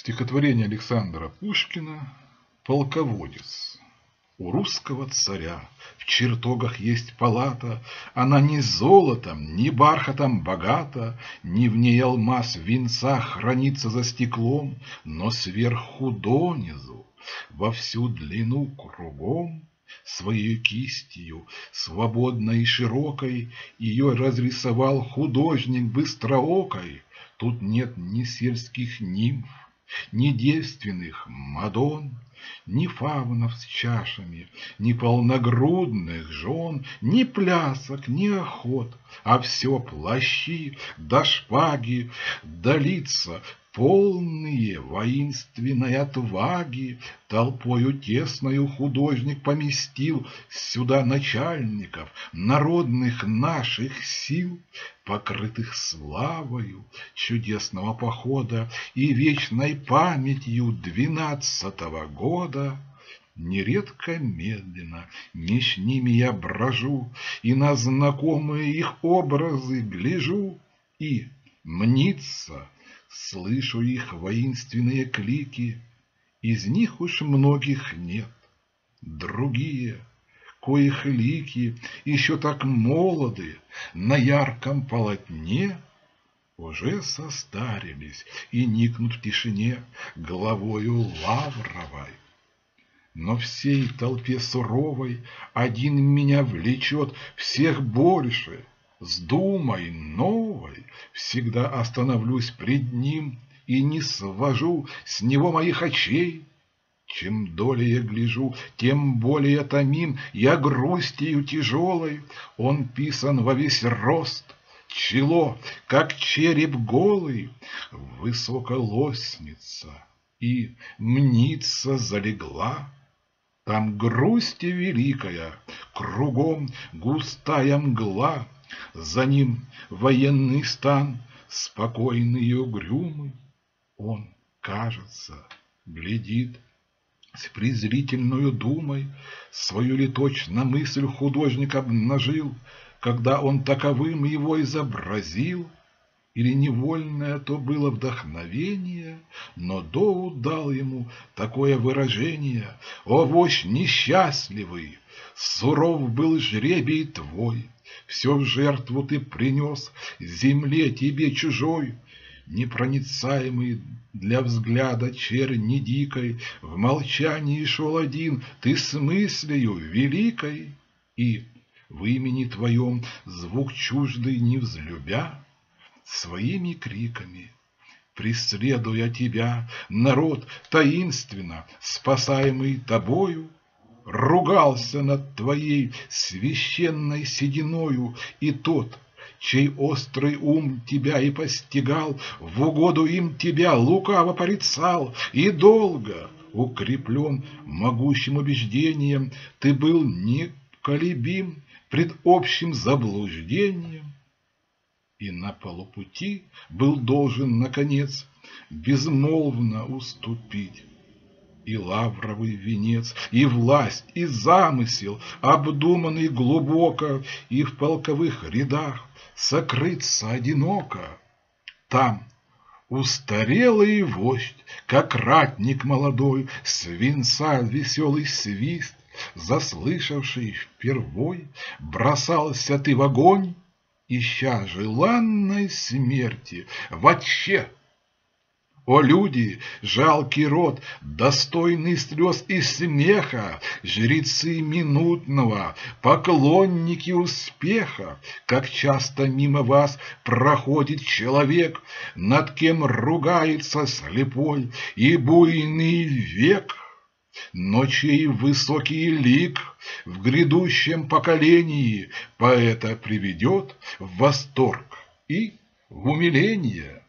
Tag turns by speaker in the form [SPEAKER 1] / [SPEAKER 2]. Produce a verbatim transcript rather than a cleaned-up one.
[SPEAKER 1] Стихотворение Александра Пушкина «Полководец». У русского царя в чертогах есть палата, она ни золотом, ни бархатом богата, ни в ней алмаз венца хранится за стеклом, но сверху донизу, во всю длину кругом, своей кистью, свободной и широкой, ее разрисовал художник быстроокой. Тут нет ни сельских нимф, ни девственных мадон, ни фавнов с чашами, ни полногрудных жен, ни плясок, ни охот, а все плащи да шпаги, да лица, полные воинственной отваги. Толпою тесною художник поместил сюда начальников народных наших сил, покрытых славою чудесного похода и вечной памятью двенадцатого года. Нередко медленно меж ними я брожу, и на знакомые их образы гляжу, и мнится, слышу их воинственные клики. Из них уж многих нет, другие, коих лики еще так молоды на ярком полотне, уже состарились и никнут в тишине головою лавровой. Но всей толпе суровой один меня влечет всех больше. С думой новой всегда остановлюсь пред ним и не свожу с него моих очей. Чем долее я гляжу, тем более томим я грустью тяжелой. Он писан во весь рост, чело, как череп голый, высоко лосница и мнится залегла. Там грусть великая, кругом густая мгла, за ним военный стан, спокойный и угрюмый. Он, кажется, глядит с презрительною думой, свою ли точно мысль художник обнажил, когда он таковым его изобразил, или невольное то было вдохновение, но Доу дал ему такое выражение: «О, вождь несчастливый, суров был жребий твой, все в жертву ты принес земле тебе чужой». Непроницаемый для взгляда черни дикой, в молчании шел один ты с мыслью великой, и в имени твоем звук чуждый не взлюбя, своими криками, преследуя тебя, народ таинственно, спасаемый тобою, ругался над твоей священной сединою, и тот, чей острый ум тебя и постигал, в угоду им тебя лукаво порицал, и долго, укреплен могущим убеждением, ты был неколебим пред общим заблуждением, и на полупути был должен, наконец, безмолвно уступить. И лавровый венец, и власть, и замысел, обдуманный глубоко, и в полковых рядах сокрыться одиноко. Там устарелый вождь, как ратник молодой, с венца веселый свист, заслышавший впервой, бросался ты в огонь, ища желанной смерти вотще. О, люди, жалкий род, достойный слез и смеха, жрецы минутного, поклонники успеха, как часто мимо вас проходит человек, над кем ругается слепой и буйный век, но чей высокий лик в грядущем поколении поэта приведет в восторг и в умиление.